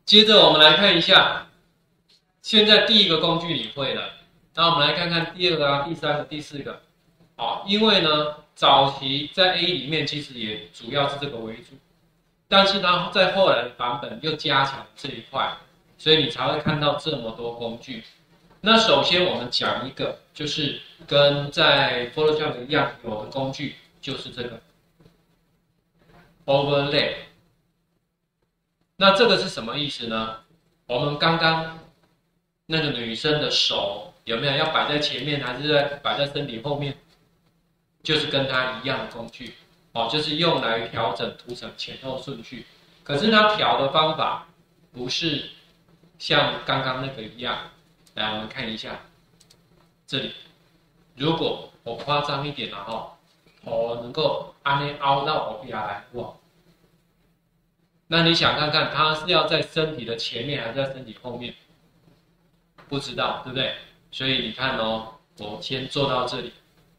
接着我们来看一下，现在第一个工具你会了，那我们来看看第二个、第三个、第四个。好，因为呢，早期在 A 里面其实也主要是这个为主，但是呢，在后来的版本又加强这一块，所以你才会看到这么多工具。那首先我们讲一个，就是跟在 Photoshop 一样有的工具，就是这个 Overlay。那这个是什么意思呢？我们刚刚那个女生的手有没有要摆在前面，还是摆在身体后面？就是跟它一样的工具，就是用来调整图层前后顺序。可是它调的方法不是像刚刚那个一样。来，我们看一下这里，如果我夸张一点了头能够按呢凹到我边来，哇！那你想看看，它是要在身体的前面还是在身体后面？不知道，对不对？所以你看我先做到这里，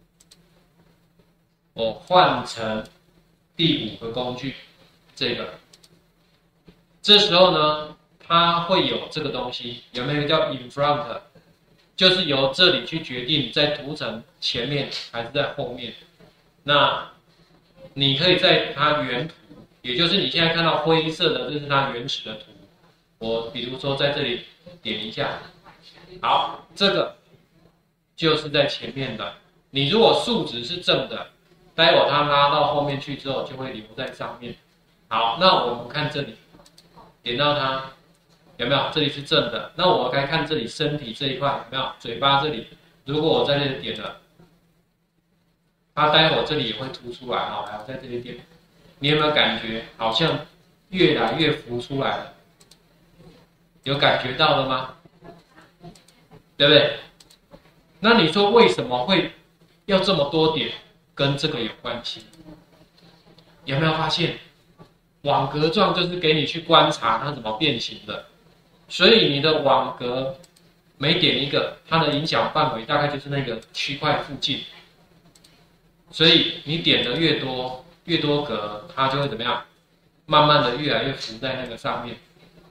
我换成第5个工具，这个。这时候呢，它会有这个东西，有没有叫 in front？ 就是由这里去决定在图层前面还是在后面。那你可以在它原图，也就是你现在看到灰色的，这是它原始的图。我比如说在这里点一下，好，这个就是在前面的。你如果数值是正的，待会它拉到后面去之后就会留在上面。好，那我们看这里，点到它。有没有？这里是正的，那我该看这里身体这一块有没有？嘴巴这里，如果我在这里点了，它待会儿这里也会凸出来。好，来我在这里点，你有没有感觉好像越来越浮出来了？有感觉到了吗？对不对？那你说为什么会要这么多点？跟这个有关系。有没有发现？网格状就是给你去观察它怎么变形的。所以你的网格每点一个，它的影响范围大概就是那个区块附近。所以你点的越多格，它就会怎么样？慢慢的越来越浮在那个上面。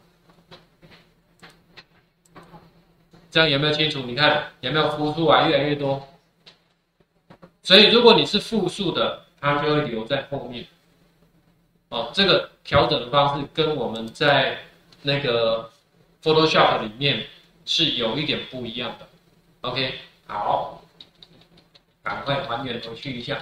这样有没有清楚？你看有没有浮出来越来越多？所以如果你是复数的，它就会留在后面。这个调整的方式跟我们在那个Photoshop 里面是有一点不一样的 ，OK， 好，赶快还原回去一下。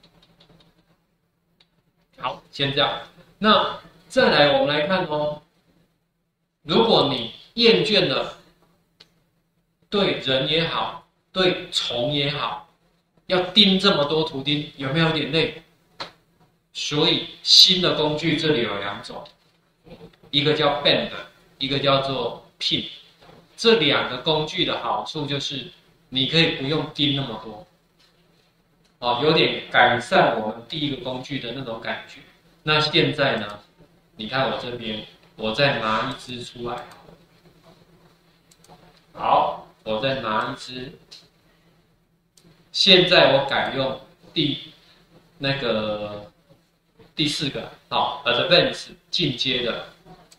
好，先这样。那再来，我们来看如果你厌倦了对人也好，对虫也好，要盯这么多图钉，有没有点累？所以新的工具这里有2种，一个叫 Bend。一个叫做 Pin， 这2个工具的好处就是你可以不用盯那么多，有点改善我们第1个工具的那种感觉。那现在呢，你看我这边，我再拿一支出来，好，我再拿一支，现在我改用第4个，Advanced 进阶的。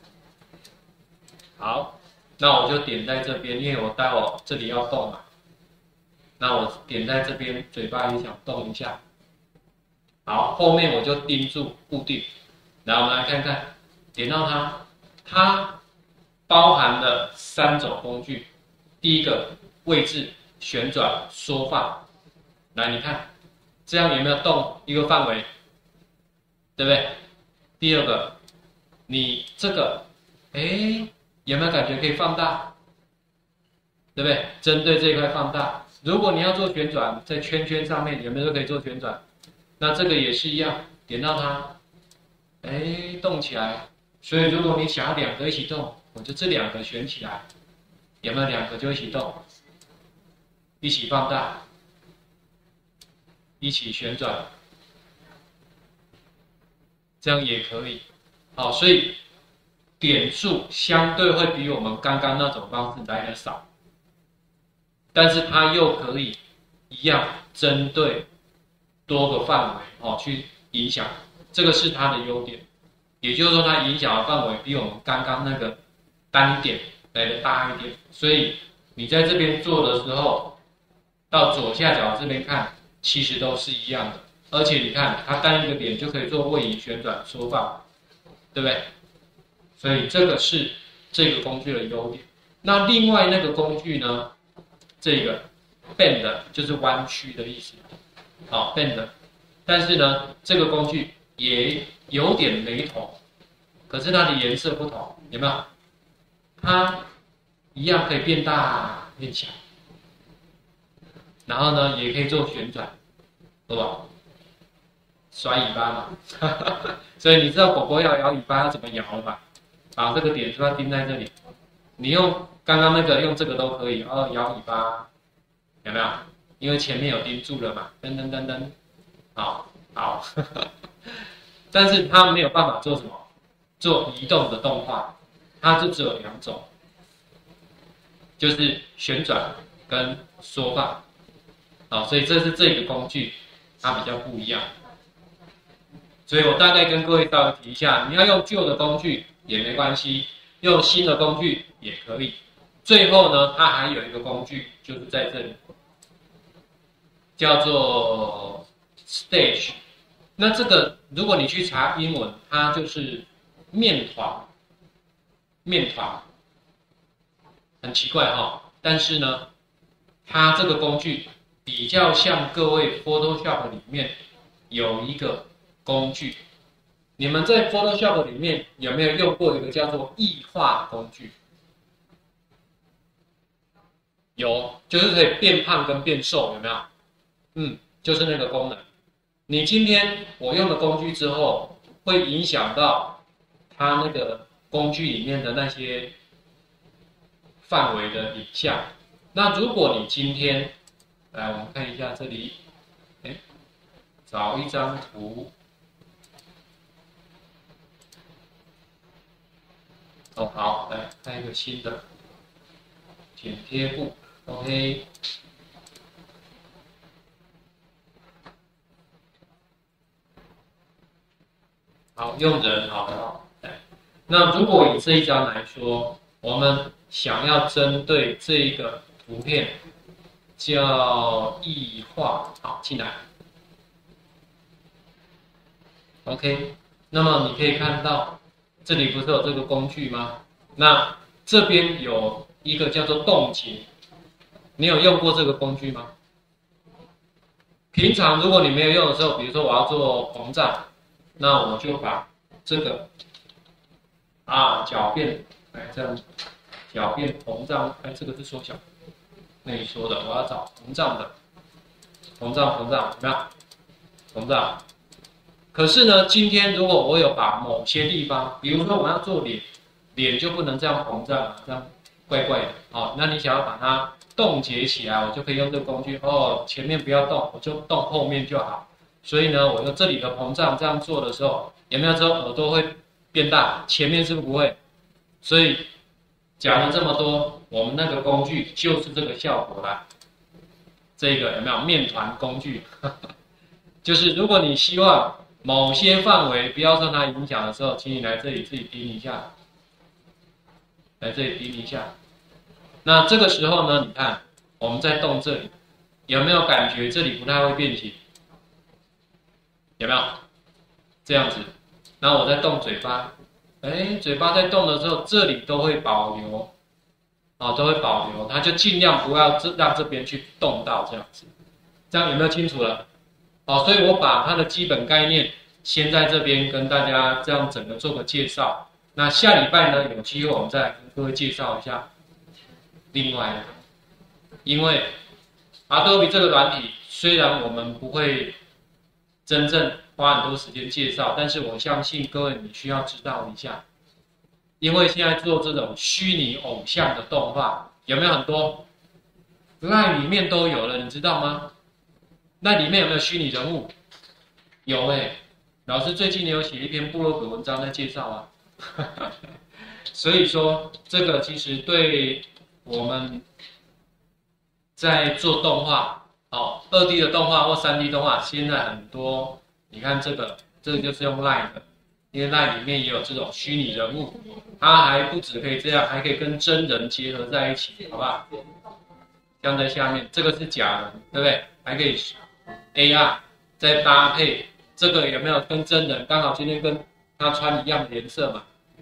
好，那我就点在这边，因为我待会这里要动嘛。那我点在这边，嘴巴也想动一下。好，后面我就盯住固定。来，我们来看看，点到它包含了3种工具。第1个位置旋转缩放，来你看，这样有没有动一个范围？对不对？第2个，你这个，有没有感觉可以放大？对不对？针对这一块放大。如果你要做旋转，在圈圈上面有没有都可以做旋转？那这个也是一样，点到它，动起来。所以如果你想要2个一起动，我就这2个选起来，有没有2个就一起动？一起放大，一起旋转，这样也可以。好，所以点数相对会比我们刚刚那种方式来得少，但是它又可以一样针对多个范围去影响，这个是它的优点。也就是说，它影响的范围比我们刚刚那个单点来的大一点，所以你在这边做的时候，到左下角这边看，其实都是一样的。而且你看，它单一个点就可以做位移、旋转、缩放，对不对？所以这个是这个工具的优点。那另外那个工具呢，这个 bend 就是弯曲的意思，好 bend。但是呢，这个工具也有点雷同，可是它的颜色不同，有没有？它一样可以变大变小，然后呢，也可以做旋转，对吧？甩尾巴嘛，所以你知道狗狗要摇尾巴要怎么摇了吧？把这个点就要钉在这里，你用刚刚那个用这个都可以，摇尾巴，有没有？因为前面有钉住了嘛，噔噔噔噔，好，但是它没有办法做什么，做移动的动画，它就只有两种，就是旋转跟缩放，所以这是这个工具它比较不一样。所以我大概跟各位稍微提一下，你要用旧的工具也没关系，用新的工具也可以。最后呢，它还有一个工具，就是在这里，叫做 stage。那这个如果你去查英文，它就是面团，很奇怪哈。但是呢，它这个工具比较像各位 Photoshop 里面有一个工具，你们在 Photoshop 里面有没有用过一个叫做异化工具？有，就是可以变胖跟变瘦，有没有？就是那个功能。你今天我用了工具之后，会影响到它那个工具里面的那些范围的影像。那如果你今天，来我们看一下这里，找一张图。好，来看一个新的剪贴布 ，OK。好，用人好了。那如果以这一张来说，我们想要针对这一个图片叫异化，好，进来。OK， 那么你可以看到，这里不是有这个工具吗？那这边有一个叫做冻结，你有用过这个工具吗？平常如果你没有用的时候，比如说我要做膨胀，那我就把这个角变，这样角变膨胀，这个是缩小，那你说的，我要找膨胀的，膨胀，有没有？膨胀。可是呢，今天如果我有把某些地方，比如说我要做脸，脸就不能这样膨胀，这样怪怪的，那你想要把它冻结起来，我就可以用这个工具，前面不要动，我就动后面就好。所以呢，我用这里的膨胀这样做的时候，有没有说耳朵会变大？前面是不是不会？所以讲了这么多，我们那个工具就是这个效果啦。这个有没有面团工具？就是如果你希望某些范围不要受它影响的时候，请你来这里自己钉一下，来这里钉一下。那这个时候呢，你看我们在动这里，有没有感觉这里不太会变形？有没有？这样子。然后我在动嘴巴，嘴巴在动的时候，这里都会保留，都会保留，它就尽量不要让这边去动到这样子。这样有没有清楚了？所以我把它的基本概念先在这边跟大家这样整个做个介绍。那下礼拜呢，有机会我们再来跟各位介绍一下另外的，因为 Adobe 这个软体虽然我们不会真正花很多时间介绍，但是我相信各位你需要知道一下，因为现在做这种虚拟偶像的动画，有没有很多 ？LINE 里面都有了，你知道吗？那里面有没有虚拟人物？有老师最近也有写一篇部落格文章在介绍啊。所以说，这个其实对我们在做动画，2D 的动画或3D 动画，现在很多，你看这个就是用 LINE 的， 因为那里面也有这种虚拟人物，它还不止可以这样，还可以跟真人结合在一起，好吧？像在下面，这个是假人，对不对？还可以 AR 再搭配这个有没有跟真人？刚好今天跟他穿一样的颜色嘛，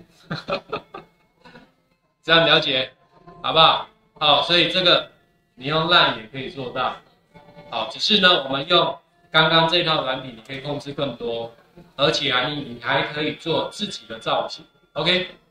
这样了解好不好？好，所以这个你用 LINE 也可以做到。好，只是呢，我们用刚刚这套软体，你可以控制更多，而且啊，你还可以做自己的造型。OK。